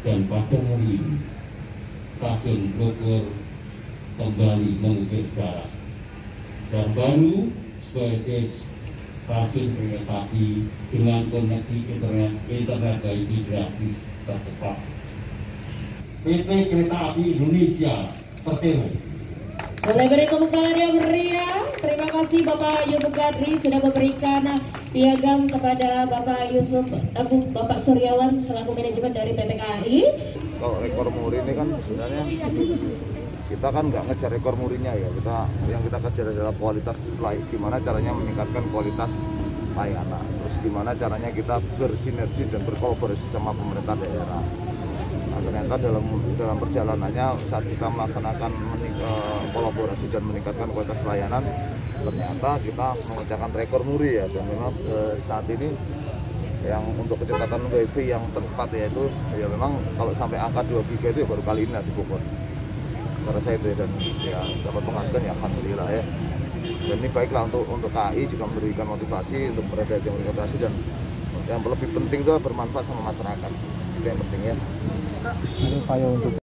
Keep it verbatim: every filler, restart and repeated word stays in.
Dan pada hari ini stasiun Bogor kembali mengukir sejarah. Sejarah baru sebagai stasiun kereta api dengan koneksi internet internet wifi gratis tercepat. P T Kereta Api Indonesia Persero. Boleh beri tepuk tangan yang meriah. Terima kasih Bapak Yusuf Kadri sudah memberikan piagam kepada Bapak Yusuf Agung Bapak Suryawan selaku manajemen dari P T K A I. Kalau rekor muri ini kan sebenarnya kita kan nggak ngejar rekor murinya ya, kita yang kita kejar adalah kualitas lain, gimana caranya meningkatkan kualitas layanan, terus gimana caranya kita bersinergi dan berkolaborasi sama pemerintah daerah. Nah, ternyata dalam dalam perjalanannya saat kita melaksanakan uh, kolaborasi dan meningkatkan kualitas layanan, ternyata kita memecahkan rekor muri ya, dan memang uh, saat ini yang untuk kecepatan wifi yang tercepat yaitu ya memang kalau sampai angka dua giga itu ya baru kali ini lah di Bogor. Cara saya itu dan ya dapat penghargaan ya alhamdulillah ya. Dan ini baiklah untuk untuk K A I juga memberikan motivasi untuk berada di motivasi, dan yang lebih penting itu bermanfaat sama masyarakat. Itu yang penting ya. Ini upaya untuk